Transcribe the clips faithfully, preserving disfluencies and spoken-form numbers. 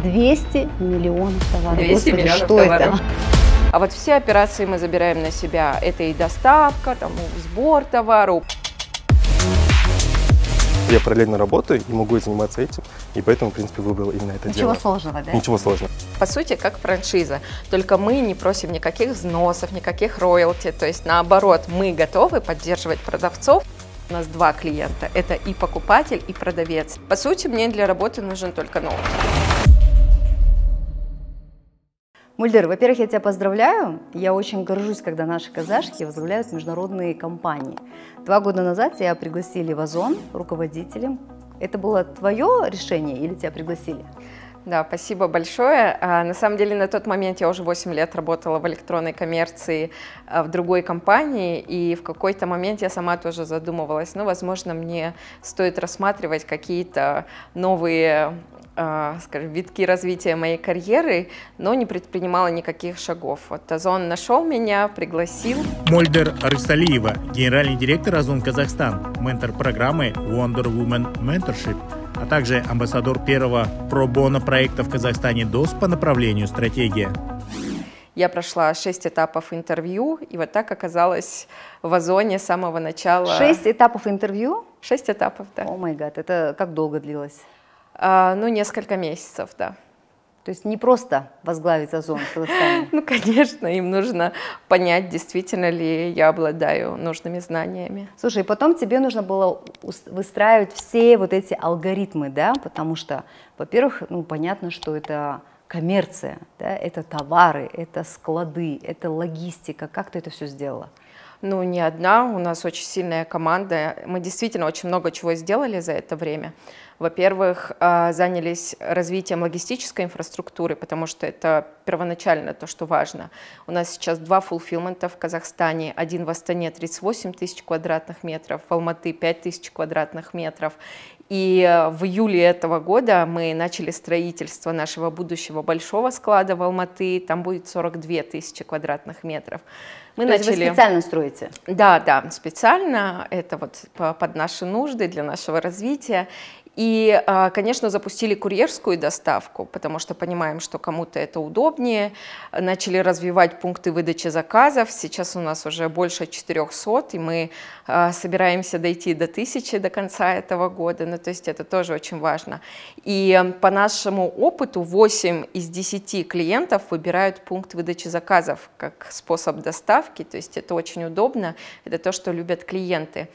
двести миллионов товаров. двести Господи, миллионов что товаров. это? А вот все операции мы забираем на себя. Это и доставка, там, сбор товару. Я параллельно работаю и могу заниматься этим, и поэтому, в принципе, выбрал именно это Ничего дело. сложного, да? Ничего сложного. По сути, как франшиза. Только мы не просим никаких взносов, никаких роялти. То есть, наоборот, мы готовы поддерживать продавцов. У нас два клиента. Это и покупатель, и продавец. По сути, мне для работы нужен только ноут. Мульдер, во-первых, я тебя поздравляю. Я очень горжусь, когда наши казашки возглавляют международные компании. Два года назад тебя пригласили в Озон руководителем. Это было твое решение или тебя пригласили? Да, спасибо большое. На самом деле, на тот момент я уже восемь лет работала в электронной коммерции в другой компании, и в какой-то момент я сама тоже задумывалась, ну, возможно, мне стоит рассматривать какие-то новые, скажем, витки развития моей карьеры, но не предпринимала никаких шагов. Вот Озон нашел меня, пригласил. Мольдер Арсалиева, генеральный директор Озон Казахстан, ментор программы Wonder Woman Mentorship, а также амбассадор первого про-боно проекта в Казахстане ДОС по направлению «Стратегия». Я прошла шесть этапов интервью, и вот так оказалась в Озоне с самого начала. Шесть этапов интервью? Шесть этапов, да. О май гад, это как долго длилось? А, ну, несколько месяцев, да. То есть не просто возглавить Озон в Казахстане? Ну, конечно, им нужно понять, действительно ли я обладаю нужными знаниями. Слушай, потом тебе нужно было выстраивать все вот эти алгоритмы, да, потому что, во-первых, ну, понятно, что это коммерция, да, это товары, это склады, это логистика. Как ты это все сделала? Ну, не одна, у нас очень сильная команда. Мы действительно очень много чего сделали за это время. Во-первых, занялись развитием логистической инфраструктуры, потому что это первоначально то, что важно. У нас сейчас два фулфилмента в Казахстане, один в Астане тридцать восемь тысяч квадратных метров, в Алматы пять тысяч квадратных метров. И в июле этого года мы начали строительство нашего будущего большого склада в Алматы, там будет сорок две тысячи квадратных метров. Мы То начали... есть вы специально строите? Да, да, специально, это вот под наши нужды, для нашего развития. И, конечно, запустили курьерскую доставку, потому что понимаем, что кому-то это удобнее. Начали развивать пункты выдачи заказов. Сейчас у нас уже больше четырёхсот, и мы собираемся дойти до тысячи до конца этого года. Ну, то есть это тоже очень важно. И по нашему опыту восемь из десяти клиентов выбирают пункт выдачи заказов как способ доставки. То есть это очень удобно, это то, что любят клиенты.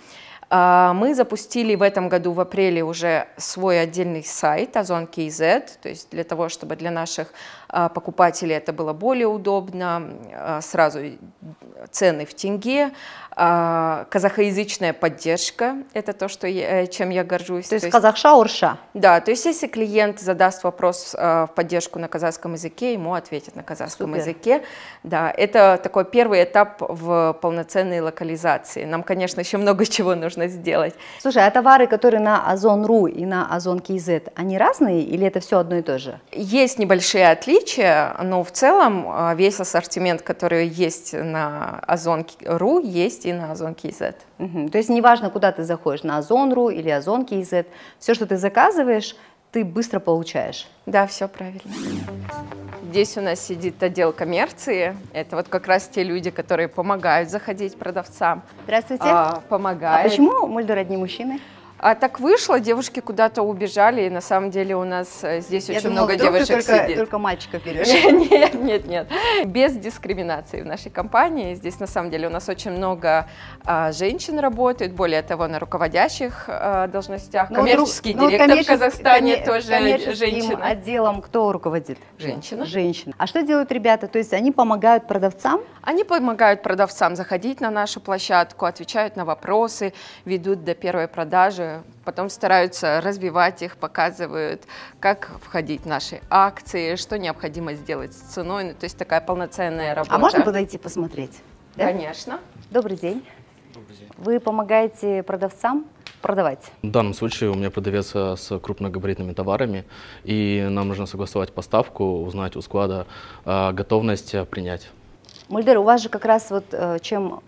Мы запустили в этом году в апреле уже свой отдельный сайт Озон кей зет, то есть для того, чтобы для наших покупателей это было более удобно, сразу цены в тенге, казахоязычная поддержка, это то, что я, чем я горжусь. То есть, то есть казахша, урша? Да, то есть если клиент задаст вопрос в поддержку на казахском языке, ему ответят на казахском Супер. языке. Да, это такой первый этап в полноценной локализации. Нам, конечно, еще много чего нужно сделать. Слушай, а товары, которые на Озон точка ру и на Озон кей зет, они разные или это все одно и то же? Есть небольшие отличия, но в целом весь ассортимент, который есть на Озон точка ру, есть и на Озон кей зет. Угу. То есть неважно, куда ты заходишь, на Озон точка ру или Озон кей зет, все, что ты заказываешь, ты быстро получаешь. Да, все правильно. Здесь у нас сидит отдел коммерции. Это вот как раз те люди, которые помогают заходить продавцам. Здравствуйте. А, помогают. А почему, Мульдер, одни мужчины? А так вышло, девушки куда-то убежали, и на самом деле у нас здесь Я очень думала, много вдруг девушек ты только, сидит. только мальчиков берешь. Нет, нет, нет. Без дискриминации в нашей компании. Здесь на самом деле у нас очень много а, женщин работает, более того, на руководящих а, должностях. Ну, коммерческий ну, директор коммерчес... в Казахстане коммер... тоже женщина. Отделом кто руководит? Женщина. Женщина. А что делают ребята? То есть они помогают продавцам? Они помогают продавцам заходить на нашу площадку, отвечают на вопросы, ведут до первой продажи, потом стараются развивать их, показывают, как входить в наши акции, что необходимо сделать с ценой. Ну, то есть такая полноценная работа. А можно подойти посмотреть? Да? Конечно. Добрый день. Добрый день. Вы помогаете продавцам продавать? В данном случае у меня продавец с крупногабаритными товарами, и нам нужно согласовать поставку, узнать у склада готовность принять. Мульдер, у вас же как раз вот чем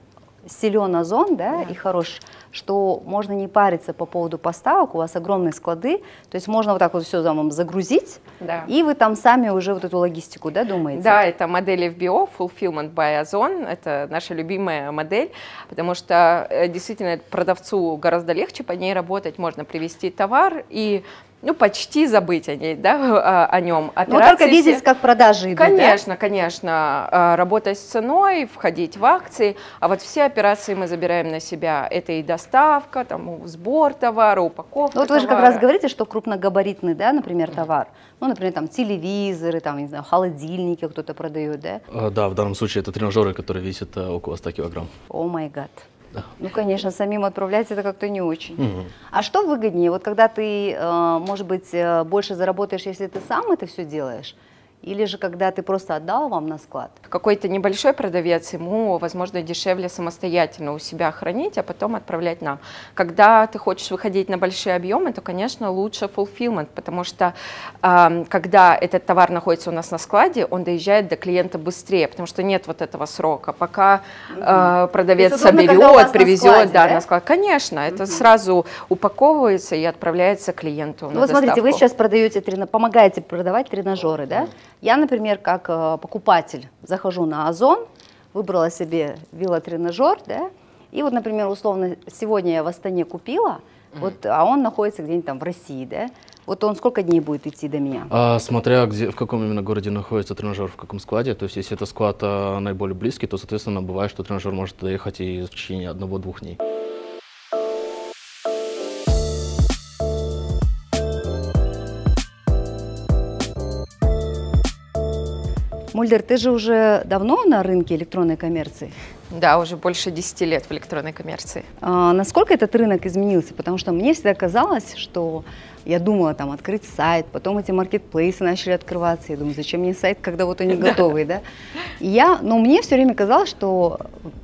силен Озон, да, Да. и хорош, что можно не париться по поводу поставок, у вас огромные склады, то есть можно вот так вот все вам загрузить, Да. и вы там сами уже вот эту логистику, да, думаете? Да, это модель эф би о, Fulfillment by Ozon, это наша любимая модель, потому что э, действительно продавцу гораздо легче по ней работать, можно привезти товар и ну, почти забыть о ней, да, о, о нем. Ну, только видеть, как продажи идут, Конечно, да? конечно, э, работать с ценой, входить в акции, а вот все операции мы забираем на себя. Это и доставка, там, сбор товара, упаковка Ну, вот вы же как товара. раз говорите, что крупногабаритный, да, например, товар, ну, например, там телевизоры, там, не знаю, холодильники кто-то продает, да? Э, Да, в данном случае это тренажеры, которые весят э, около ста килограмм. О май гад. Да. Ну, конечно, самим отправлять это как-то не очень. Мгм. А что выгоднее? Вот когда ты, э, может быть, э, больше заработаешь, если ты сам это все делаешь? Или же когда ты просто отдал вам на склад? Какой-то небольшой продавец, ему, возможно, дешевле самостоятельно у себя хранить, а потом отправлять нам. Когда ты хочешь выходить на большие объемы, то, конечно, лучше fulfillment, потому что э, когда этот товар находится у нас на складе, он доезжает до клиента быстрее, потому что нет вот этого срока. Пока э, продавец То есть удобно, когда у вас соберет, на привезет, складе, да, да? на склад. Конечно, это сразу упаковывается и отправляется клиенту Ну, на вот смотрите, вы доставку. сейчас продаете, трена- помогаете продавать тренажеры, да? Я, например, как э, покупатель захожу на Озон, выбрала себе велотренажер, да, и вот, например, условно, сегодня я в Астане купила, вот, а он находится где-нибудь там в России, да? Вот он сколько дней будет идти до меня? А, смотря где, в каком именно городе находится тренажер, в каком складе. То есть, если это склад а, наиболее близкий, то, соответственно, бывает, что тренажер может доехать и в течение одного-двух дней. Мульдер, ты же уже давно на рынке электронной коммерции? Да, уже больше десяти лет в электронной коммерции. А, насколько этот рынок изменился? Потому что мне всегда казалось, что я думала там открыть сайт, потом эти маркетплейсы начали открываться. Я думаю, зачем мне сайт, когда вот они готовые, да? И я, но мне все время казалось, что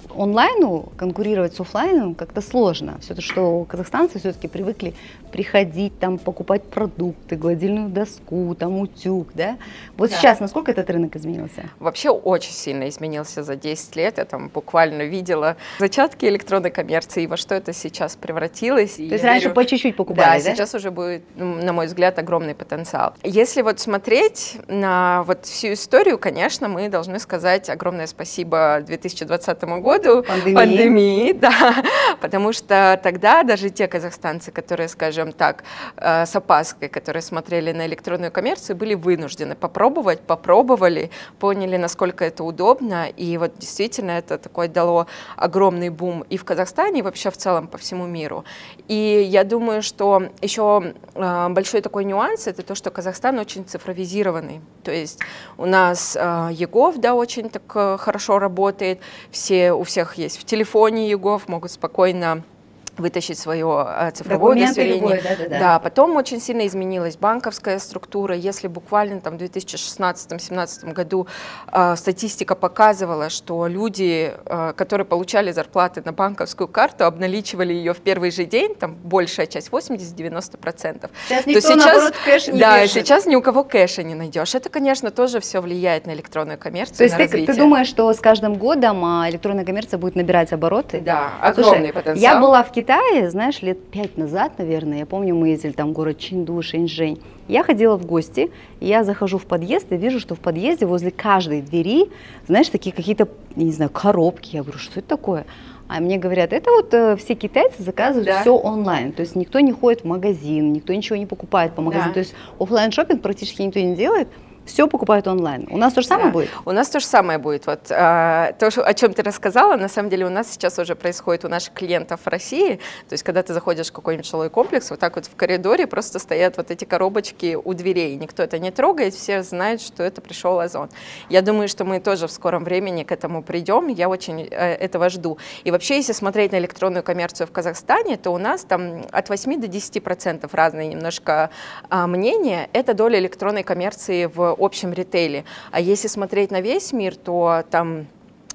онлайну конкурировать с офлайном как-то сложно. Все-таки, что казахстанцы все-таки привыкли приходить, там, покупать продукты, гладильную доску, там, утюг, да? Вот Да. сейчас насколько этот рынок изменился? Вообще очень сильно изменился за десять лет. Я там буквально видела зачатки электронной коммерции, и во что это сейчас превратилось. То есть раньше по чуть-чуть покупали, да? Да, сейчас уже будет, на мой взгляд, огромный потенциал. Если вот смотреть на вот всю историю, конечно, мы должны сказать огромное спасибо две тысячи двадцатому году, Пандемии. пандемии, да, потому что тогда даже те казахстанцы, которые, скажем так, э, с опаской, которые смотрели на электронную коммерцию, были вынуждены попробовать, попробовали, поняли, насколько это удобно, и вот действительно это такое дало огромный бум и в Казахстане, и вообще в целом по всему миру. И я думаю, что еще э, большой такой нюанс — это то, что Казахстан очень цифровизированный, то есть у нас э, ЕГОВ, да, очень так э, хорошо работает, все, у всех есть в телефоне ЕГОВ, могут спокойно вытащить свое э, цифровое Документы удостоверение. любое, да-да-да. Да, потом очень сильно изменилась банковская структура. Если буквально там в две тысячи шестнадцатом-семнадцатом году э, статистика показывала, что люди, э, которые получали зарплаты на банковскую карту, обналичивали ее в первый же день, там большая часть, восемьдесят-девяносто процентов. Сейчас То никто, сейчас, наоборот, кэш не да, вешает. сейчас ни у кого кэша не найдешь. Это, конечно, тоже все влияет на электронную коммерцию, То есть на ты, ты развитие. думаешь, что с каждым годом а, электронная коммерция будет набирать обороты? Да, Слушай, огромный потенциал. я была в Китае, знаешь, лет пять назад, наверное, я помню, мы ездили там в город Чинду, Шэньчжэнь. Я ходила в гости, и я захожу в подъезд и вижу, что в подъезде возле каждой двери, знаешь, такие какие-то, я не знаю, коробки. Я говорю, что это такое? А мне говорят, это вот э, все китайцы заказывают Да. все онлайн. То есть никто не ходит в магазин, никто ничего не покупает по магазину. Да. То есть офлайн-шоппинг практически никто не делает. Все покупают онлайн. У нас то же самое Да. будет? У нас то же самое будет. Вот, а, то, что- о чем ты рассказала, на самом деле у нас сейчас уже происходит у наших клиентов в России. То есть, когда ты заходишь в какой-нибудь жилой комплекс, вот так вот в коридоре просто стоят вот эти коробочки у дверей. Никто это не трогает, все знают, что это пришел Озон. Я думаю, что мы тоже в скором времени к этому придем. Я очень э, этого жду. И вообще, если смотреть на электронную коммерцию в Казахстане, то у нас там от восьми до десяти процентов разные немножко а, мнения. Это доля электронной коммерции в общем ритейле. А если смотреть на весь мир, то там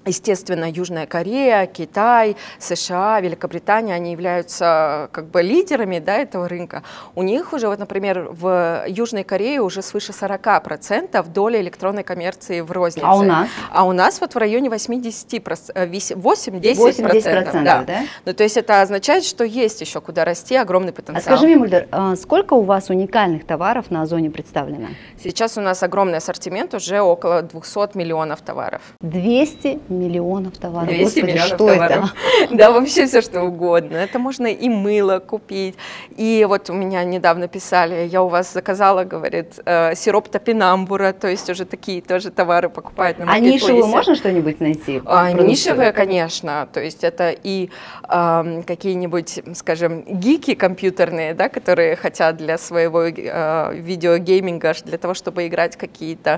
Естественно, Южная Корея, Китай, США, Великобритания, они являются как бы лидерами, да, этого рынка. У них уже, вот, например, в Южной Корее уже свыше сорока процентов доля электронной коммерции в рознице. А у нас? А у нас вот в районе восьмидесяти процентов, восемь-десять процентов. Да. Да? Ну, то есть это означает, что есть еще куда расти, огромный потенциал. А скажи мне, Мульдер, сколько у вас уникальных товаров на Озоне представлено? Сейчас у нас огромный ассортимент, уже около двухсот миллионов товаров. двести миллионов товаров. двести Господи, миллионов что товаров. Это? Да, вообще все что угодно. Это можно и мыло купить. И вот у меня недавно писали, я у вас заказала, говорит, э, сироп топинамбура, то есть уже такие тоже товары покупают на маркетплейсе. А нишевую можно что-нибудь найти? А, нишевые, конечно. То есть это и э, какие-нибудь, скажем, гики компьютерные, да, которые хотят для своего э, видеогейминга, для того, чтобы играть какие-то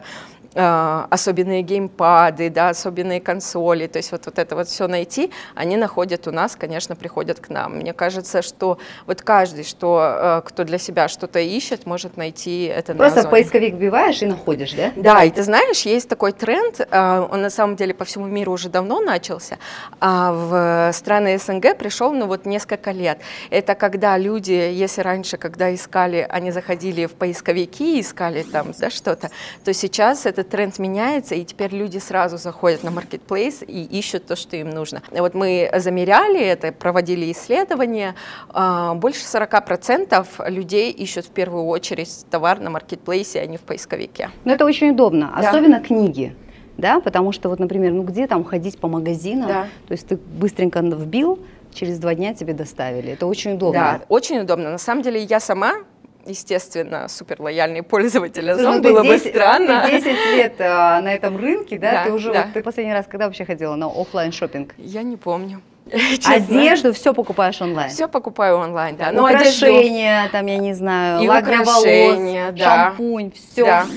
особенные геймпады, да, особенные консоли, то есть вот, вот это вот все найти, они находят у нас, конечно, приходят к нам. Мне кажется, что вот каждый, что, кто для себя что-то ищет, может найти это на Озоне. Просто в поисковик вбиваешь и находишь, да? Да, и ты знаешь, есть такой тренд, он на самом деле по всему миру уже давно начался, а в страны СНГ пришел, ну вот несколько лет. Это когда люди, если раньше, когда искали, они заходили в поисковики, искали там, да, что-то, то сейчас это тренд меняется, и теперь люди сразу заходят на маркетплейс и ищут то, что им нужно. Вот мы замеряли это, проводили исследования, больше сорока процентов людей ищут в первую очередь товар на маркетплейсе, а не в поисковике. Но это очень удобно, Да. особенно книги. Да, потому что вот, например, ну где там ходить по магазинам, Да. то есть ты быстренько вбил, через два дня тебе доставили. Это очень удобно. Да, очень удобно. На самом деле я сама, естественно, супер лояльный пользователь Озон, Ну, было бы десять, странно. Ты десять лет а, на этом рынке, да? Да, Ты уже, да. вот, ты последний раз когда вообще ходила на офлайн шопинг? Я не помню. Честно. Одежду все покупаешь онлайн? Все покупаю онлайн, да. Ну, Но одежду- украшения, там, я не знаю, И лак для украшения, волос, да. шампунь, все. Да.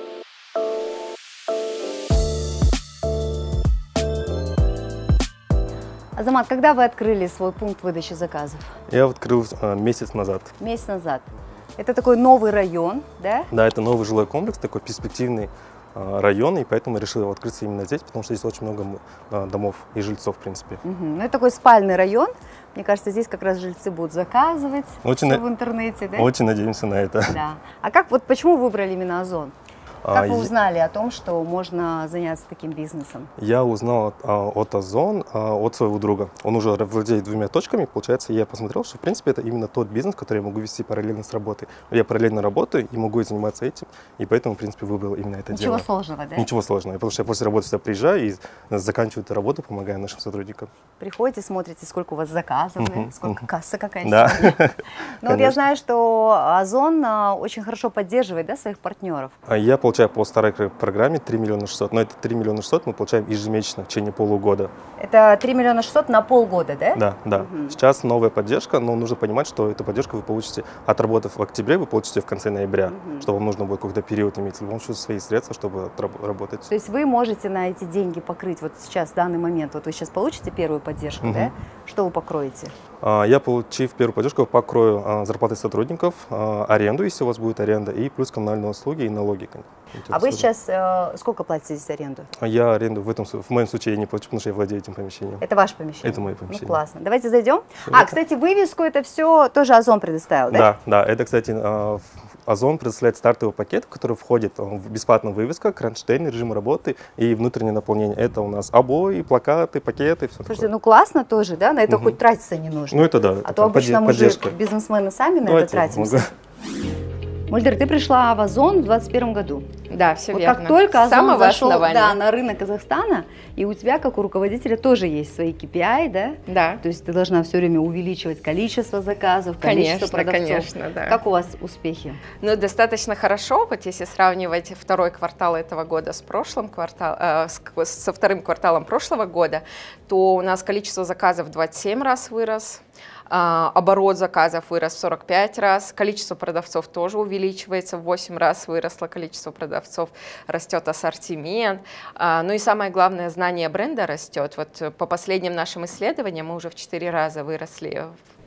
Азамат, когда вы открыли свой пункт выдачи заказов? Я открыл а, месяц назад. Месяц назад. Это такой новый район, да? Да, это новый жилой комплекс, такой перспективный а, район, и поэтому я решил его открыться именно здесь, потому что здесь очень много а, домов и жильцов, в принципе. Угу. Ну, это такой спальный район. Мне кажется, здесь как раз жильцы будут заказывать Очень всё на- в интернете, да? Очень надеемся на это. Да. А как, вот почему выбрали именно Озон? Как А, вы я- узнали о том, что можно заняться таким бизнесом? Я узнал от, а, от Озон, а, от своего друга. Он уже владеет двумя точками. Получается, я посмотрел, что, в принципе, это именно тот бизнес, который я могу вести параллельно с работой. Я параллельно работаю и могу заниматься этим, и поэтому, в принципе, выбрал именно это Ничего дело. сложного, да? Ничего сложного. Потому что я после работы сюда приезжаю и заканчиваю эту работу, помогаю нашим сотрудникам. Приходите, смотрите, сколько у вас заказов, да? Мгм, Сколько мгм. касса какая Да. сегодня. Ну вот я Конечно. знаю, что Озон а, очень хорошо поддерживает, да, своих партнеров. А Я получаю по старой программе три миллиона шестьсот, но это три миллиона шестьсот мы получаем ежемесячно в течение полугода. Это три миллиона шестьсот на полгода, да? Да, да. Мгм. Сейчас новая поддержка, но нужно понимать, что эту поддержку вы получите, отработав в октябре, вы получите в конце ноября, Мгм. что вам нужно будет какой-то период иметь в любом случае свои средства, чтобы отраб- работать. То есть вы можете на эти деньги покрыть вот сейчас, в данный момент, вот вы сейчас получите первую поддержку, Мгм. да? Что вы покроете? А, Я, получив первую поддержку, покрою а, зарплаты сотрудников, а, аренду, если у вас будет аренда, и плюс коммунальные услуги и налоги. А вы сейчас э, сколько платите за аренду? Я аренду в этом, су- в моем случае я не плачу, потому что я владею этим помещением. Это ваше помещение? Это мое Ну, помещение. классно. Давайте зайдем. А, Да. кстати, вывеску это все тоже Озон предоставил, да? Да, да, это, кстати, а, в- Озон предоставляет стартовый пакет, в который входит а, в бесплатная вывеска, кронштейн, режим работы и внутреннее наполнение. Это у нас обои, плакаты, пакеты, все Слушайте, такое. ну классно тоже, да? На это Мгм. хоть тратиться не нужно. Ну это да, А это то обычно подде- мы же, поддержка. бизнесмены, сами на Давайте это тратимся. могу. Мульдер, ты пришла в Озон в двадцать первом году. Да, все Вот верно. как только С Озон самого зашел, основания. да, на рынок Казахстана, и у тебя, как у руководителя, тоже есть свои кей пи ай, да? Да. То есть ты должна все время увеличивать количество заказов, количество Конечно, продавцов. конечно, да. Как у вас успехи? Ну, достаточно хорошо, вот если сравнивать второй квартал этого года с прошлым кварталом, э, с- со вторым кварталом прошлого года, то у нас количество заказов в двадцать семь раз вырос, а, оборот заказов вырос в сорок пять раз, количество продавцов тоже увеличивается, в восемь раз выросло количество продавцов, растет ассортимент, а, ну и самое главное, знание бренда растет. Вот э, по последним нашим исследованиям мы уже в четыре раза выросли.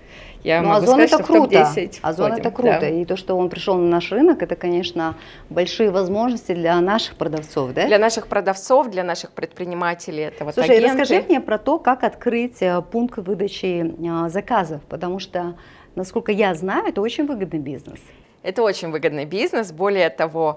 Я Ну, могу Озон сказать, это что в топ круто. десять Озон входим, это круто. да. И то, что он пришел на наш рынок, это, конечно, большие возможности для наших продавцов, да? Для наших продавцов, для наших предпринимателей, это вот Слушай, агенты. расскажи мне про то, как открыть э, пункт выдачи э, заказов, потому что, насколько я знаю, это очень выгодный бизнес. Это очень выгодный бизнес. Более того,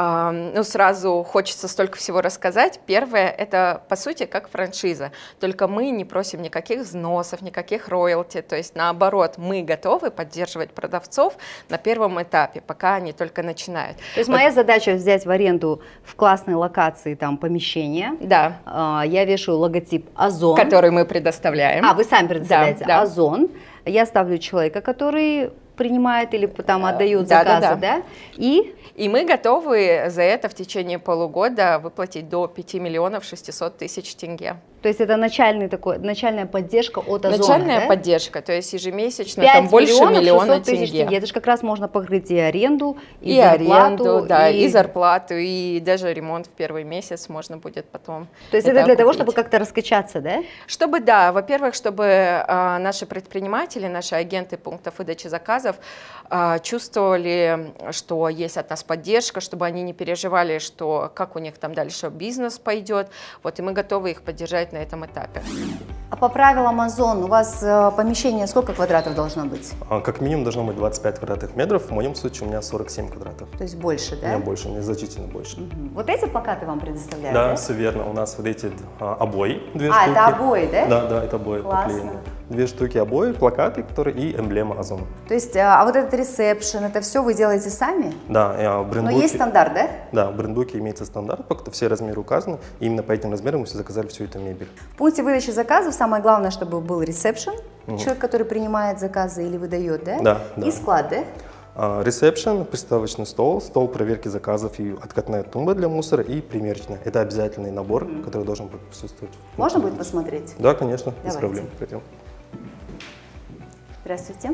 э, ну, сразу хочется столько всего рассказать. Первое, это, по сути, как франшиза. Только мы не просим никаких взносов, никаких роялти. То есть, наоборот, мы готовы поддерживать продавцов на первом этапе, пока они только начинают. То есть Вот, моя задача взять в аренду в классной локации там помещение. да, Э, я вешаю логотип Озон. который мы предоставляем. А, вы сами предоставляете. Да, да. Озон. Я ставлю человека, который принимает или там отдает Да, да, заказы, да. да? И И мы готовы за это в течение полугода выплатить до пяти миллионов шестисот тысяч тенге. то есть это начальный такой, начальная поддержка от Озона, Начальная да? поддержка, то есть ежемесячно пять там больше миллионов миллиона шестьсот тысяч тенге. Это же как раз можно покрыть и аренду, и, И зарплату, аренду, да, и... и зарплату, и даже ремонт в первый месяц можно будет потом. То есть это, для того, окупить. чтобы как-то раскачаться, да? Чтобы, да, во-первых, чтобы а, наши предприниматели, наши агенты пунктов выдачи заказов а, чувствовали, что есть от нас поддержка, чтобы они не переживали, что как у них там дальше бизнес пойдет. Вот, и мы готовы их поддержать на этом этапе. А по правилам Озон у вас э, помещение сколько квадратов должно быть? А, Как минимум должно быть двадцать пять квадратных метров. В моем случае у меня сорок семь квадратов. То есть больше, У да? меня больше, у меня значительно больше. Мгм. Вот эти плакаты вам предоставляют, Да, да? все верно. У нас вот эти а, обои, две А, штуки. это обои, да? Да, да, это обои Классно. поклеены. Две штуки обои, плакаты, которые и эмблема Озона. То есть, а а вот этот ресепшн, это все вы делаете сами? Да, а, в Но брендбуке, есть стандарт, да? да, в брендбуке имеется стандарт, по которому все размеры указаны. И именно по этим размерам мы все заказали всю эту мебель. В пункте выдачи заказов самое главное, чтобы был ресепшн, человек, который принимает заказы или выдает, да? Да, И да. склад, да? А, Ресепшн, приставочный стол, стол проверки заказов и откатная тумба для мусора и примерочная. Это обязательный набор, который должен быть присутствовать. в Можно пункте будет выдачи. посмотреть? Да, конечно, без Давайте. проблем. Пойдем. Здравствуйте.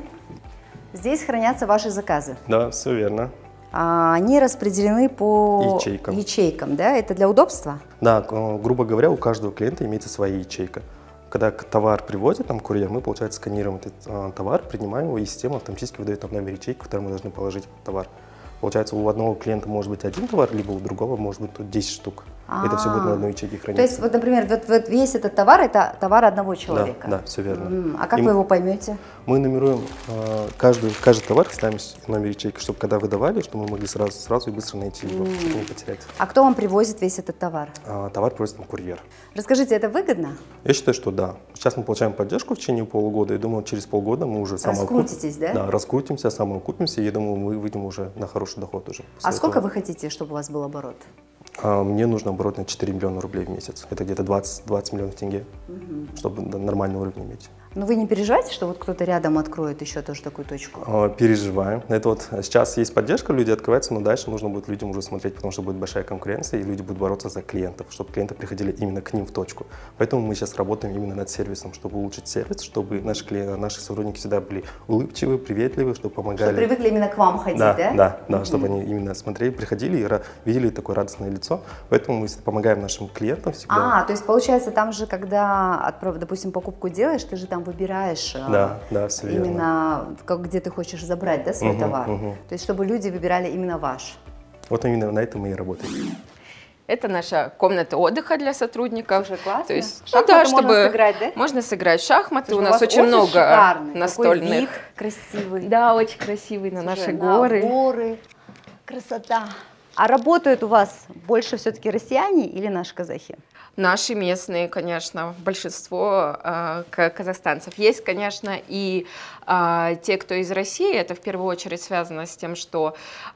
Здесь хранятся ваши заказы. Да, все верно. А, Они распределены по Ячейкам. ячейкам, да? Это для удобства? Да, к- грубо говоря, у каждого клиента имеется своя ячейка. Когда к- товар привозит, там курьер, мы, получается, сканируем этот а, товар, принимаем его, и система автоматически выдает нам номер ячейки, в который мы должны положить этот товар. Получается, у одного клиента может быть один товар, либо у другого может быть тут десять штук. Это все будет на одной ячейке храниться. То есть, вот, например, вот, вот весь этот товар – это товар одного да, человека? да, все верно. М, А как И вы м- его поймете? Мы нумеруем э, каждый, каждый товар, ставим с- номер ячейки, чтобы когда выдавали, чтобы мы могли сразу, сразу и быстро найти его, чтобы не потерять. А кто вам привозит весь этот товар? А, товар просит нам курьер. Расскажите, это выгодно? Я считаю, что да. Сейчас мы получаем поддержку в течение полугода, и думаю, через полгода мы уже самоокуп- Раскрутитесь, да? Да, раскрутимся, самоокупимся, и я думаю, мы выйдем уже на хороший доход уже. после А сколько этого. вы хотите, чтобы у вас был оборот? А, мне нужно оборот на четыре миллиона рублей в месяц. Это где-то двадцать, двадцать миллионов тенге, чтобы на- нормальный уровень иметь. Но вы не переживаете, что вот кто-то рядом откроет еще тоже такую точку? А, Переживаем. Это вот сейчас есть поддержка, люди открываются, но дальше нужно будет людям уже смотреть, потому что будет большая конкуренция, и люди будут бороться за клиентов, чтобы клиенты приходили именно к ним в точку. Поэтому мы сейчас работаем именно над сервисом, чтобы улучшить сервис, чтобы наши, клиенты, наши сотрудники всегда были улыбчивы, приветливы, чтобы помогали. Что привыкли именно к вам ходить, Да, да? да, да, чтобы они именно смотрели, приходили и ра- видели такое радостное лицо. Поэтому мы помогаем нашим клиентам всегда. А, то есть получается там же, когда, отправ- допустим, покупку делаешь, ты же там выбираешь а, Да, да, все верно. именно, как, где ты хочешь забрать, да, свой Мгм, товар. мгм. То есть чтобы люди выбирали именно ваш. Вот именно на этом мы и работаем. Это наша комната отдыха для сотрудников. Слушай, классно. То есть, ну Шахматы да, можно чтобы сыграть, да? можно сыграть в шахматы. Слушай, у у нас вас очень офис много шикарный, настольных. такой вид красивый. Да, очень красивый на Слушай, наши на горы. горы. Красота. А работают у вас больше все-таки россияне или наши казахи? Наши местные, конечно, большинство э, к- казахстанцев. Есть, конечно, и э, те, кто из России. Это в первую очередь связано с тем, что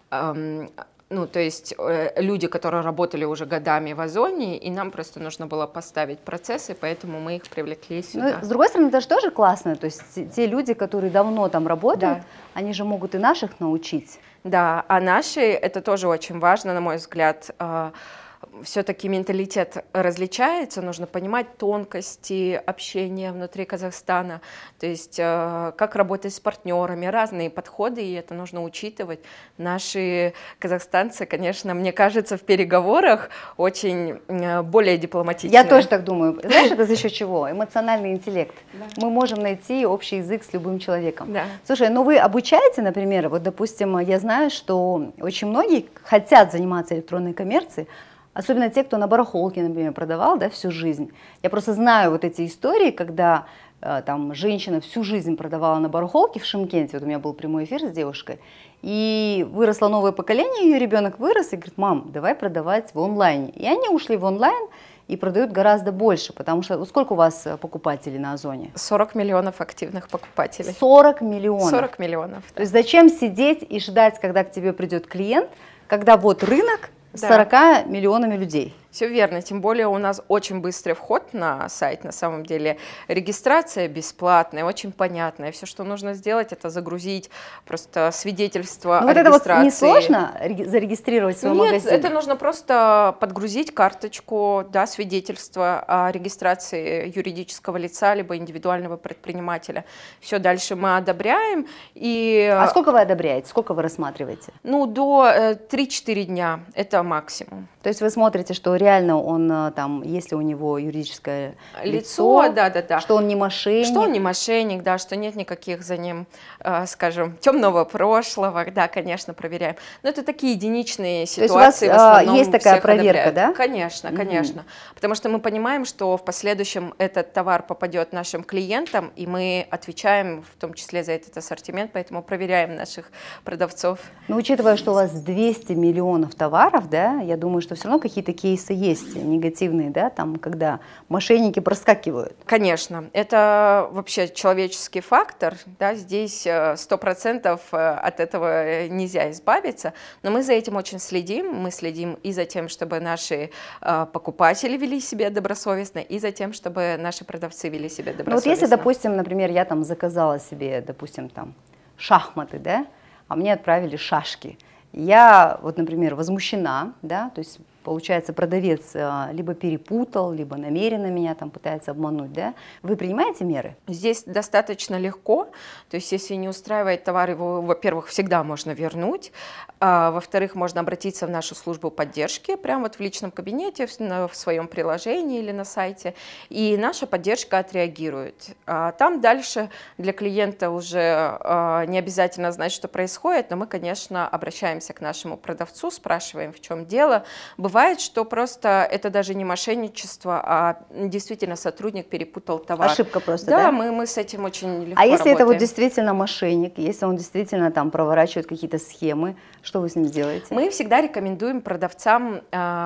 эм, ну, то есть э, люди, которые работали уже годами в Озоне, и нам просто нужно было поставить процессы, поэтому мы их привлекли сюда. Ну, с другой стороны, это же тоже классно. То есть те- те люди, которые давно там работают, Да. они же могут и наших научить. Да, а наши, это тоже очень важно, на мой взгляд, э, все-таки менталитет различается, нужно понимать тонкости общения внутри Казахстана, то есть как работать с партнерами, разные подходы, и это нужно учитывать. Наши казахстанцы, конечно, мне кажется, в переговорах очень более дипломатичные. Я тоже так думаю. Знаешь, это за счет чего? Эмоциональный интеллект. Да. Мы можем найти общий язык с любым человеком. Да. Слушай, ну вы обучаете, например, вот, допустим, я знаю, что очень многие хотят заниматься электронной коммерцией, особенно те, кто на барахолке, например, продавал, да, всю жизнь. Я просто знаю вот эти истории, когда э, там женщина всю жизнь продавала на барахолке в Шымкенте, вот у меня был прямой эфир с девушкой, и выросло новое поколение, ее ребенок вырос и говорит: мам, давай продавать в онлайне. И они ушли в онлайн и продают гораздо больше, потому что сколько у вас покупателей на Озоне? сорок миллионов активных покупателей. сорок миллионов. сорок миллионов. Да. То есть зачем сидеть и ждать, когда к тебе придет клиент, когда вот рынок с сорока миллионами людей? Все верно, тем более у нас очень быстрый вход на сайт, на самом деле регистрация бесплатная, очень понятная, все, что нужно сделать, это загрузить просто свидетельство Но о вот регистрации. Это вот не сложно зарегистрировать свой Нет, магазин? это нужно просто подгрузить карточку, да, свидетельство о регистрации юридического лица либо индивидуального предпринимателя. Все, дальше мы одобряем. И... А сколько вы одобряете, сколько вы рассматриваете? Ну, до три-четыре дня, это максимум. То есть вы смотрите, что реально он там, если у него юридическое лицо, лицо, да, да, да. что он не мошенник. Что он не мошенник, да, что нет никаких за ним, э, скажем, темного прошлого, да, конечно, проверяем. Но это такие единичные ситуации. То есть у вас в основном есть такая проверка, одобряют. Да? Конечно, конечно. Угу. Потому что мы понимаем, что в последующем этот товар попадет нашим клиентам, и мы отвечаем в том числе за этот ассортимент, поэтому проверяем наших продавцов. Но учитывая, что у вас двести миллионов товаров, да, я думаю, что все равно какие-то кейсы есть негативные, да, там, когда мошенники проскакивают. Конечно, это вообще человеческий фактор, да, здесь сто процентов от этого нельзя избавиться, но мы за этим очень следим, мы следим и за тем, чтобы наши покупатели вели себя добросовестно, и за тем, чтобы наши продавцы вели себя добросовестно. Ну, вот если, допустим, например, я там заказала себе, допустим, там шахматы, да, а мне отправили шашки, я, вот, например, возмущена, да, то есть получается, продавец либо перепутал, либо намеренно меня там пытается обмануть, да? Вы принимаете меры? Здесь достаточно легко, то есть если не устраивает товар, его, во-первых, всегда можно вернуть, а, во-вторых, можно обратиться в нашу службу поддержки, прямо вот в личном кабинете, в, на, в своем приложении или на сайте, и наша поддержка отреагирует. А, там дальше для клиента уже а, не обязательно знать, что происходит, но мы, конечно, обращаемся к нашему продавцу, спрашиваем, в чем дело. Бывает, что просто это даже не мошенничество, а действительно сотрудник перепутал товар. Ошибка просто, да? Да, мы, мы с этим очень легко А если работаем. это вот действительно мошенник, если он действительно там проворачивает какие-то схемы, что вы с ним делаете? Мы всегда рекомендуем продавцам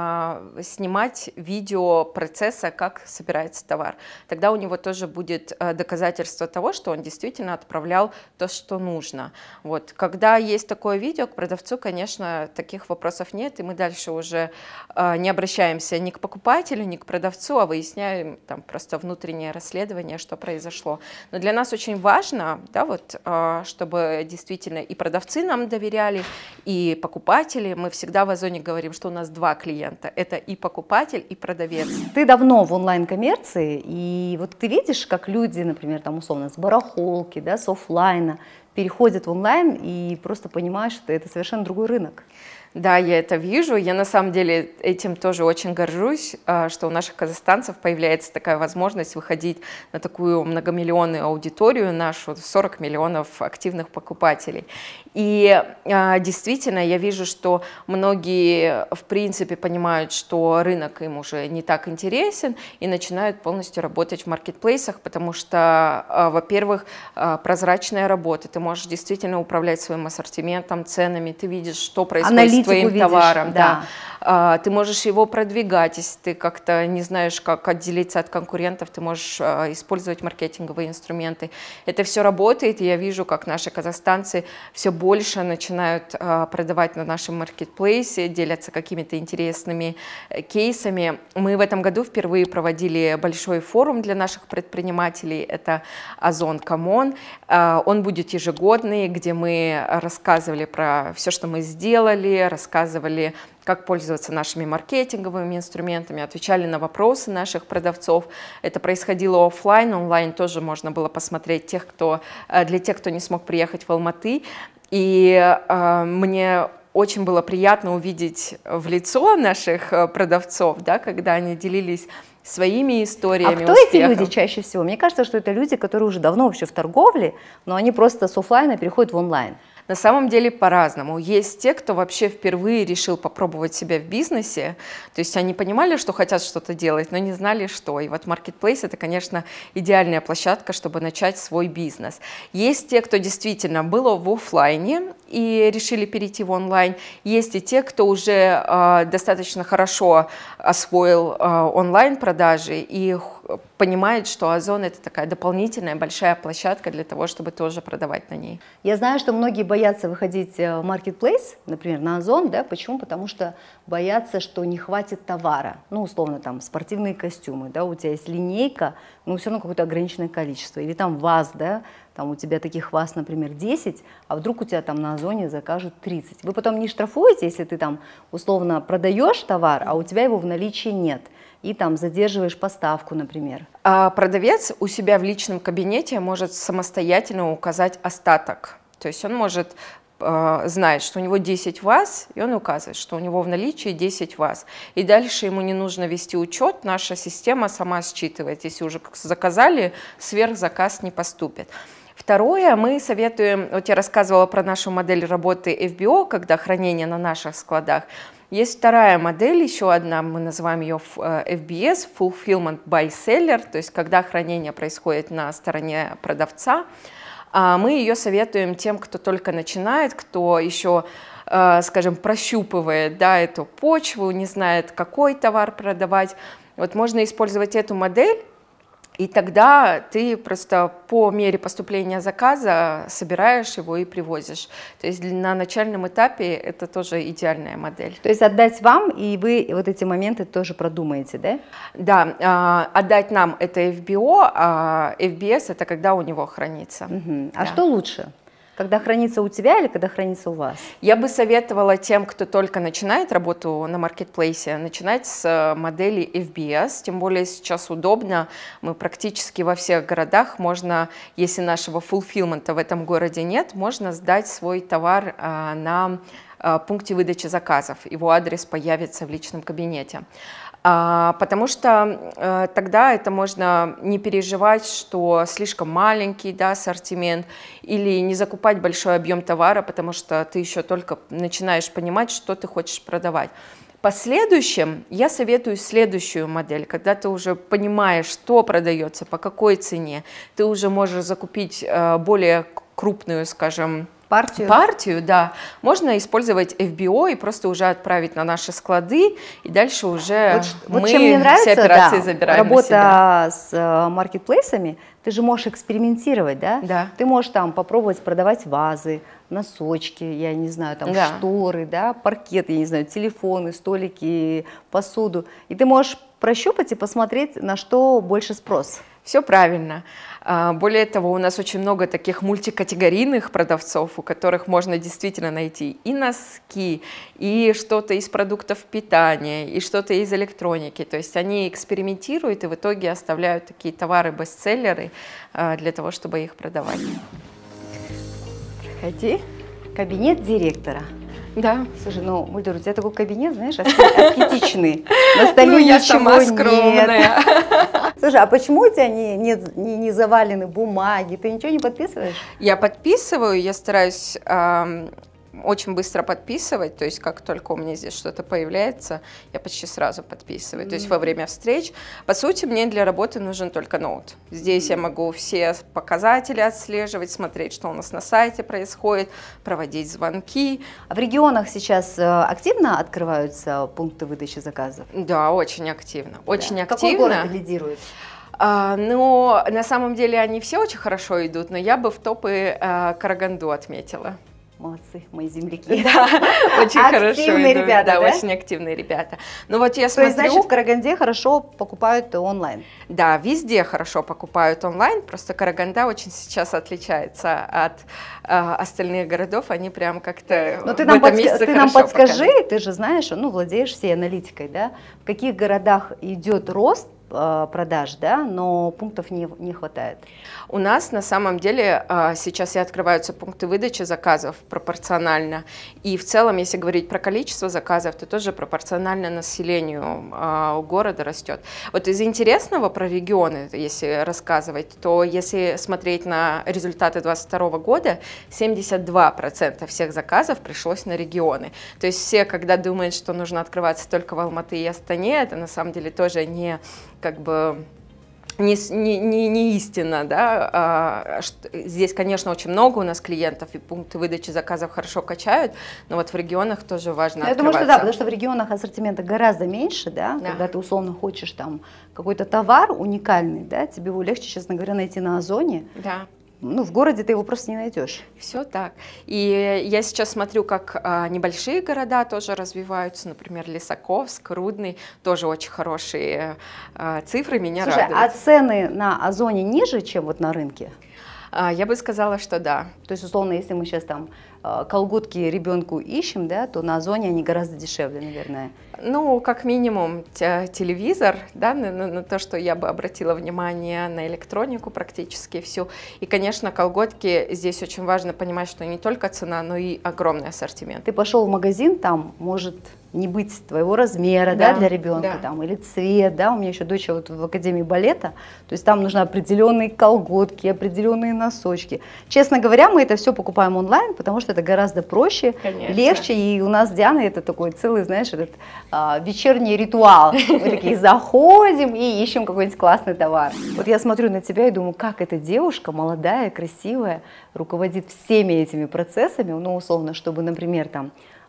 э, снимать видео процесса, как собирается товар. Тогда у него тоже будет э, доказательство того, что он действительно отправлял то, что нужно. Вот. Когда есть такое видео, к продавцу, конечно, таких вопросов нет, и мы дальше уже не обращаемся ни к покупателю, ни к продавцу, а выясняем там просто внутреннее расследование, что произошло. Но для нас очень важно, да, вот, чтобы действительно и продавцы нам доверяли, и покупатели. Мы всегда в Озоне говорим, что у нас два клиента. Это и покупатель, и продавец. Ты давно в онлайн-коммерции, и вот ты видишь, как люди, например, там условно с барахолки, да, с офлайна переходят в онлайн и просто понимают, что это совершенно другой рынок. Да, я это вижу. Я на самом деле этим тоже очень горжусь, что у наших казахстанцев появляется такая возможность выходить на такую многомиллионную аудиторию, нашу сорок миллионов активных покупателей. И действительно, я вижу, что многие, в принципе, понимают, что рынок им уже не так интересен и начинают полностью работать в маркетплейсах, потому что, во-первых, прозрачная работа. Ты можешь действительно управлять своим ассортиментом, ценами, ты видишь, что происходит с твоим увидишь, товаром. Да. Да. Ты можешь его продвигать, если ты как-то не знаешь, как отделиться от конкурентов, ты можешь использовать маркетинговые инструменты. Это все работает, и я вижу, как наши казахстанцы все больше начинают продавать на нашем маркетплейсе, делятся какими-то интересными кейсами. Мы в этом году впервые проводили большой форум для наших предпринимателей, это Озон Камон. Он будет ежегодный, где мы рассказывали про все, что мы сделали, рассказывали как пользоваться нашими маркетинговыми инструментами, отвечали на вопросы наших продавцов. Это происходило офлайн, онлайн тоже можно было посмотреть тех, кто, для тех, кто не смог приехать в Алматы. И э, мне очень было приятно увидеть в лицо наших продавцов, да, когда они делились своими историями. А кто успехов. эти люди чаще всего? Мне кажется, что это люди, которые уже давно вообще в торговле, но они просто с офлайна переходят в онлайн. На самом деле по-разному. Есть те, кто вообще впервые решил попробовать себя в бизнесе, то есть они понимали, что хотят что-то делать, но не знали, что. И вот Marketplace — это, конечно, идеальная площадка, чтобы начать свой бизнес. Есть те, кто действительно был в офлайне и решили перейти в онлайн. Есть и те, кто уже э, достаточно хорошо освоил э, онлайн-продажи и понимает, что Озон — это такая дополнительная большая площадка для того, чтобы тоже продавать на ней. Я знаю, что многие боятся выходить в Marketplace, например, на Озон, да, почему? Потому что боятся, что не хватит товара, ну, условно, там, спортивные костюмы, да, у тебя есть линейка, но все равно какое-то ограниченное количество, или там ваз, да, там у тебя таких ваз, например, десять, а вдруг у тебя там на Озоне закажут тридцать. Вы потом не штрафуете, если ты там условно продаешь товар, а у тебя его в наличии нет, и там задерживаешь поставку, например. А продавец у себя в личном кабинете может самостоятельно указать остаток. То есть он может э, знать, что у него десять ваз, и он указывает, что у него в наличии десять ваз. И дальше ему не нужно вести учет, наша система сама считывает. Если уже заказали, сверхзаказ не поступит. Второе, мы советуем, вот я рассказывала про нашу модель работы эф би о, когда хранение на наших складах. Есть вторая модель, еще одна, мы называем ее эф би эс, Fulfillment by Seller, то есть когда хранение происходит на стороне продавца. Мы ее советуем тем, кто только начинает, кто еще, скажем, прощупывает, да, эту почву, не знает, какой товар продавать. Вот можно использовать эту модель. И тогда ты просто по мере поступления заказа собираешь его и привозишь. То есть на начальном этапе это тоже идеальная модель. То есть отдать вам, и вы вот эти моменты тоже продумаете, да? Да, отдать нам — это эф би о, а эф би эс — это когда у него хранится. Угу. А да. что лучше? Когда хранится у тебя или когда хранится у вас? Я бы советовала тем, кто только начинает работу на маркетплейсе, начинать с модели эф би эс, тем более сейчас удобно, мы практически во всех городах, можно, если нашего фулфилмента в этом городе нет, можно сдать свой товар а, на а, пункте выдачи заказов, его адрес появится в личном кабинете. А, потому что а, тогда это можно не переживать, что слишком маленький, да, ассортимент, или не закупать большой объем товара, потому что ты еще только начинаешь понимать, что ты хочешь продавать. В последующем я советую следующую модель, когда ты уже понимаешь, что продается, по какой цене, ты уже можешь закупить а, более крупную, скажем, Партию. Партию, да. Можно использовать эф би о и просто уже отправить на наши склады, и дальше уже вот, мы вот чем мне нравится, все операции да, забираем работа на себя. с маркетплейсами, ты же можешь экспериментировать, да? Да. Ты можешь там попробовать продавать вазы, носочки, я не знаю, там да. шторы, да, паркеты, я не знаю, телефоны, столики, посуду. И ты можешь прощупать и посмотреть, на что больше спрос. Все правильно. Более того, у нас очень много таких мультикатегорийных продавцов, у которых можно действительно найти и носки, и что-то из продуктов питания, и что-то из электроники. То есть они экспериментируют и в итоге оставляют такие товары-бестселлеры для того, чтобы их продавать. Проходи. Кабинет директора. Да. Слушай, ну, Мульдер, у тебя такой кабинет, знаешь, аскетичный. На столе ну, я ничего сама скромная. Нет. Слушай, а почему у тебя не, не, не, не завалены бумаги? Ты ничего не подписываешь? Я подписываю, я стараюсь э, очень быстро подписывать, то есть как только у меня здесь что-то появляется, я почти сразу подписываю, mm-hmm. то есть во время встреч. По сути, мне для работы нужен только ноут. Здесь я могу все показатели отслеживать, смотреть, что у нас на сайте происходит, проводить звонки. А в регионах сейчас активно открываются пункты выдачи заказов? Да, очень активно, очень да. активно. Какой город лидирует? А, ну, на самом деле они все очень хорошо идут, но я бы в топы а, Караганду отметила. Молодцы, мои земляки. Да, очень хорошо. Активные ребята, да? да? очень активные ребята. Ну вот я То смотрю... есть, значит, в Караганде хорошо покупают онлайн? Да, везде хорошо покупают онлайн, просто Караганда очень сейчас отличается от э, остальных городов, они прям как-то Но ты в нам, этом подск... месяце ты нам хорошо подскажи, показывают. ты же знаешь, ну, владеешь всей аналитикой, да, в каких городах идет рост э, продаж, да, но пунктов не, не хватает? У нас на самом деле э, сейчас и открываются пункты выдачи заказов пропорционально, и в целом, если говорить про количество заказов, то тоже пропорционально населению э, города растет. Вот из интересного про регионы, если рассказывать, то если смотреть на результаты две тысячи двадцать второго года, семьдесят два процента всех заказов пришлось на регионы. То есть все, когда думают, что нужно открываться только в Алматы и Астане, это на самом деле тоже не как бы... Не, не, не, не истина, да, а, что, здесь, конечно, очень много у нас клиентов, и пункты выдачи заказов хорошо качают, но вот в регионах тоже важно Я открываться. думаю, что да, потому что в регионах ассортимента гораздо меньше, да, Да. когда ты условно хочешь там какой-то товар уникальный, да, тебе его легче, честно говоря, найти на Озоне. Да. Ну, в городе ты его просто не найдешь. Все так. И я сейчас смотрю, как а, небольшие города тоже развиваются, например, Лисаковск, Рудный, тоже очень хорошие а, цифры, меня Слушай, радуют. а цены на Озоне ниже, чем вот на рынке? А, я бы сказала, что да. То есть, условно, если мы сейчас там э, колготки ребенку ищем, да, то на Озоне они гораздо дешевле, наверное. Ну, как минимум, те- телевизор, да, на, на- на то, что я бы обратила внимание, на электронику практически всю. И, конечно, колготки, здесь очень важно понимать, что не только цена, но и огромный ассортимент. Ты пошел в магазин, там может не быть твоего размера, да, Да, для ребенка, да. там, или цвет, да, у меня еще дочь вот в Академии балета, то есть там нужны определенные колготки, определенные носочки. Честно говоря, мы это все покупаем онлайн, потому что это гораздо проще, Конечно. легче, и у нас с Дианой это такой целый, знаешь, этот а, вечерний ритуал. Мы такие заходим и ищем какой-нибудь классный товар. Вот я смотрю на тебя и думаю, как эта девушка, молодая, красивая, руководит всеми этими процессами, ну, условно, чтобы, например, там,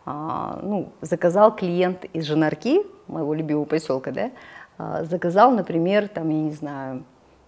а, ну, заказал клиент из Жонарки, моего любимого поселка, да, а, заказал, например, там, я не знаю,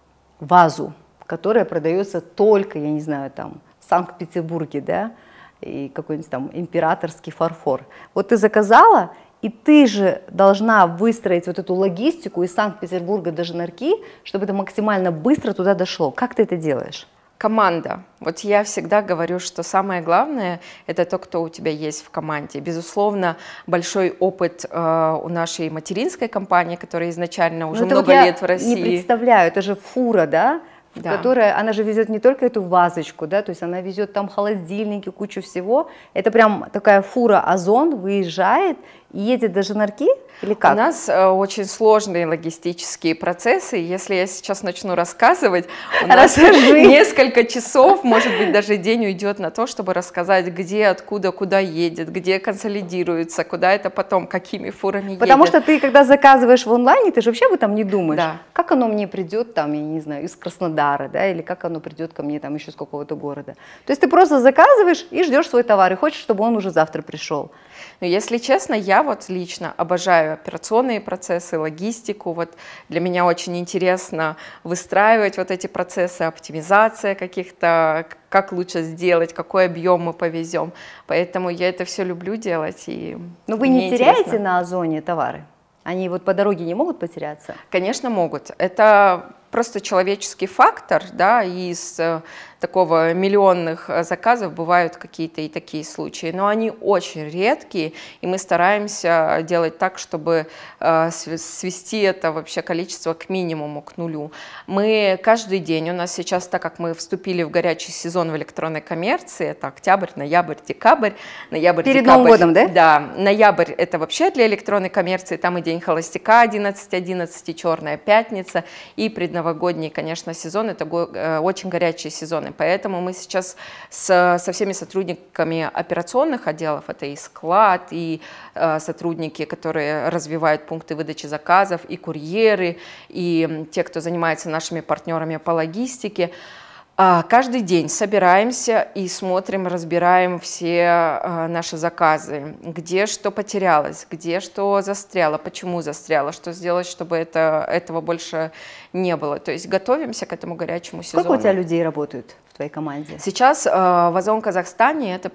вазу, которая продается только, я не знаю, там, в Санкт-Петербурге, да, и какой-нибудь там императорский фарфор. Вот ты заказала, и ты же должна выстроить вот эту логистику из Санкт-Петербурга до Жонарки, чтобы это максимально быстро туда дошло. Как ты это делаешь? Команда. Вот я всегда говорю, что самое главное – это то, кто у тебя есть в команде. Безусловно, большой опыт э, у нашей материнской компании, которая изначально уже Ну, это много вот я лет в России. не представляю, это же фура, да? Да. Которая, она же везет не только эту вазочку, да, то есть она везет там холодильники, кучу всего. Это прям такая фура Озон выезжает и едет до Жонарки или как? У нас э, очень сложные логистические процессы. Если я сейчас начну рассказывать, у нас Расскажи. несколько часов, может быть, даже день уйдет на то, чтобы рассказать, где, откуда, куда едет, где консолидируется, куда это потом, какими фурами Потому едет. что ты, когда заказываешь в онлайне, ты же вообще об этом не думаешь. Да. Как оно мне придет, там, я не знаю, из Краснодара, да, или как оно придет ко мне там еще с какого-то города. То есть ты просто заказываешь и ждешь свой товар, и хочешь, чтобы он уже завтра пришел. Но если честно, я вот лично обожаю операционные процессы, логистику. Вот для меня очень интересно выстраивать вот эти процессы, оптимизация каких-то, как лучше сделать, какой объем мы повезем. Поэтому я это все люблю делать. И Но вы мне не теряете интересно. на Озоне товары? Они вот по дороге не могут потеряться? Конечно, могут. Это просто человеческий фактор, да, из э, такого миллионных э, заказов бывают какие-то и такие случаи, но они очень редкие, и мы стараемся делать так, чтобы э, свести это вообще количество к минимуму, к нулю. Мы каждый день, у нас сейчас, так как мы вступили в горячий сезон в электронной коммерции, это октябрь, ноябрь, декабрь, ноябрь, Перед декабрь. Новым годом, да? Да, ноябрь это вообще для электронной коммерции, там и день холостяка одиннадцать одиннадцать, и черная пятница, и предновогодний, конечно, сезон, это го- э, очень горячие сезоны, поэтому мы сейчас с, со всеми сотрудниками операционных отделов, это и склад, и э, сотрудники, которые развивают пункты выдачи заказов, и курьеры, и те, кто занимается нашими партнерами по логистике, а, каждый день собираемся и смотрим, разбираем все а, наши заказы, где что потерялось, где что застряло, почему застряло, что сделать, чтобы это, этого больше не было. То есть готовимся к этому горячему сезону. Сколько у тебя людей работают в твоей команде? Сейчас а, в Озон Казахстане это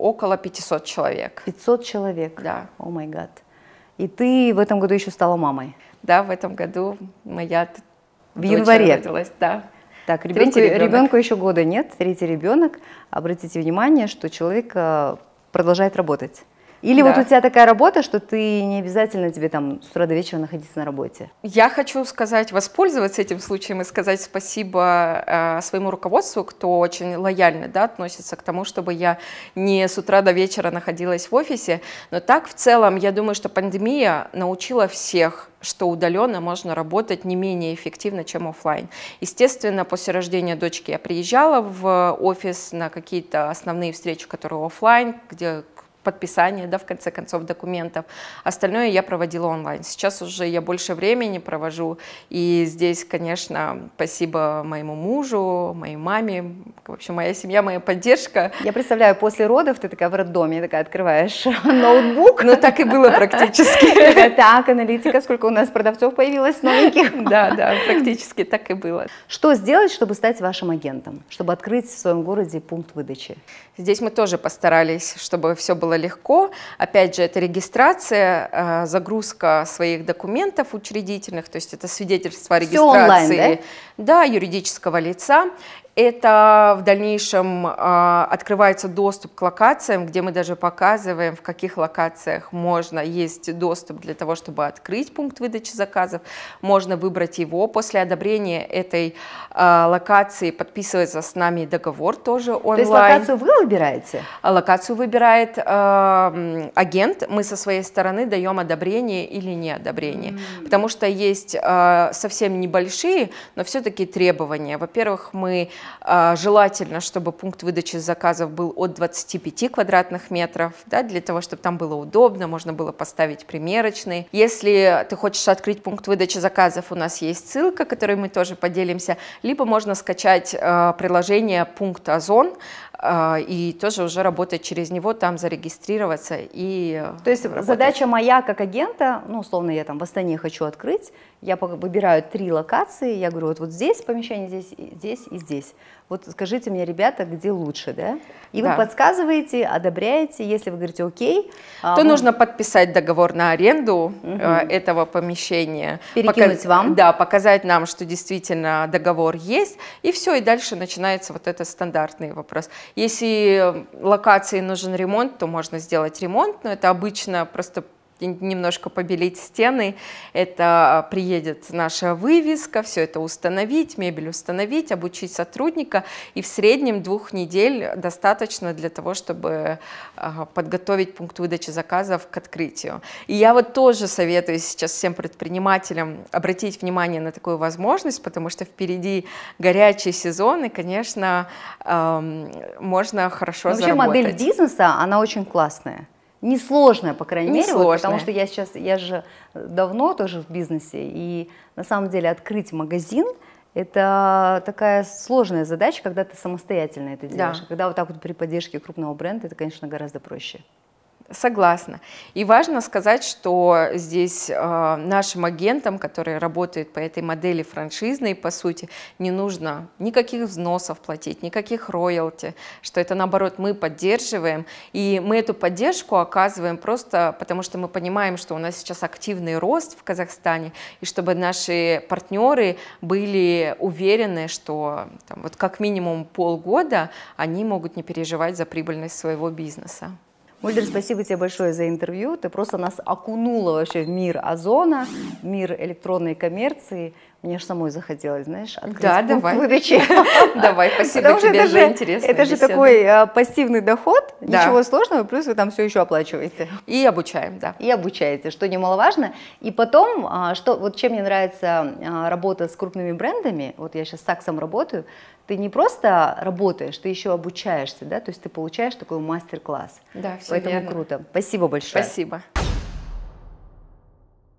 около пятисот человек. пятьсот человек? Да. О май гад. И ты в этом году еще стала мамой? Да, в этом году моя в январе родилась, да. Так, ребенку, ребенку еще года нет, третий ребенок. Обратите внимание, что человек продолжает работать. Или да. вот у тебя такая работа, что ты не обязательно тебе там с утра до вечера находиться на работе? Я хочу сказать, воспользоваться этим случаем и сказать спасибо э, своему руководству, кто очень лояльно, да, относится к тому, чтобы я не с утра до вечера находилась в офисе. Но так в целом, я думаю, что пандемия научила всех, что удаленно можно работать не менее эффективно, чем офлайн. Естественно, после рождения дочки я приезжала в офис на какие-то основные встречи, которые офлайн, где подписание, да, в конце концов, документов. Остальное я проводила онлайн. Сейчас уже я больше времени провожу, и здесь, конечно, спасибо моему мужу, моей маме, в общем, моя семья, моя поддержка. Я представляю, после родов ты такая в роддоме, такая открываешь ноутбук. Ну, так и было практически. Так, аналитика, сколько у нас продавцов появилось новеньких. Да, да, практически так и было. Что сделать, чтобы стать вашим агентом, чтобы открыть в своем городе пункт выдачи? Здесь мы тоже постарались, чтобы все было легко. Опять же, это регистрация, загрузка своих документов учредительных, то есть это свидетельство о регистрации, онлайн, да? Да, юридического лица. Это в дальнейшем э, открывается доступ к локациям, где мы даже показываем, в каких локациях можно, есть доступ для того, чтобы открыть пункт выдачи заказов. Можно выбрать его. После одобрения этой э, локации подписывается с нами договор тоже онлайн. То есть локацию вы выбираете? Локацию выбирает э, агент. Мы со своей стороны даем одобрение или не одобрение. Mm. Потому что есть э, совсем небольшие, но все-таки требования. Во-первых, мы желательно, чтобы пункт выдачи заказов был от двадцати пяти квадратных метров, да, для того, чтобы там было удобно, можно было поставить примерочный. Если ты хочешь открыть пункт выдачи заказов, у нас есть ссылка, которой мы тоже поделимся, либо можно скачать э, приложение «Пункт Озон», э, и тоже уже работать через него, там зарегистрироваться. И То есть работать. Задача моя как агента, ну, условно, я там в Астане хочу открыть, я выбираю три локации, я говорю, вот, вот здесь помещение, здесь, здесь и здесь. Вот скажите мне, ребята, где лучше, да? И да. вы подсказываете, одобряете, если вы говорите окей. То вы... нужно подписать договор на аренду угу. э, этого помещения. Перекинуть Показ... вам. Да, показать нам, что действительно договор есть, и все, и дальше начинается вот этот стандартный вопрос. Если локации нужен ремонт, то можно сделать ремонт, но это обычно просто немножко побелить стены, это приедет наша вывеска, все это установить, мебель установить, обучить сотрудника, и в среднем двух недель достаточно для того, чтобы подготовить пункт выдачи заказов к открытию. И я вот тоже советую сейчас всем предпринимателям обратить внимание на такую возможность, потому что впереди горячий сезон, и, конечно, можно хорошо Но заработать. Вообще модель бизнеса, она очень классная. Несложная, по крайней мере, вот, потому что я сейчас, я же давно тоже в бизнесе, и на самом деле открыть магазин – это такая сложная задача, когда ты самостоятельно это делаешь. Да. Когда вот так вот при поддержке крупного бренда, это, конечно, гораздо проще. Согласна. И важно сказать, что здесь э, нашим агентам, которые работают по этой модели франшизной, по сути, не нужно никаких взносов платить, никаких роялти, что это, наоборот, мы поддерживаем. И мы эту поддержку оказываем просто потому, что мы понимаем, что у нас сейчас активный рост в Казахстане, и чтобы наши партнеры были уверены, что там, вот как минимум полгода они могут не переживать за прибыльность своего бизнеса. Мульдер, спасибо тебе большое за интервью. Ты просто нас окунула вообще в мир Озона, в мир электронной коммерции. Мне же самой захотелось, знаешь, открыть да, пункт давай. выдачи. Давай, спасибо тебе за интересную Это же беседу. такой пассивный доход, Да. ничего сложного, плюс вы там все еще оплачиваете. И обучаем, да. И обучаете, что немаловажно. И потом, что, вот чем мне нравится работа с крупными брендами, вот я сейчас с Саксом работаю, ты не просто работаешь, ты еще обучаешься, да, то есть ты получаешь такой мастер-класс. Да, все Поэтому верно. круто. Спасибо большое. Спасибо.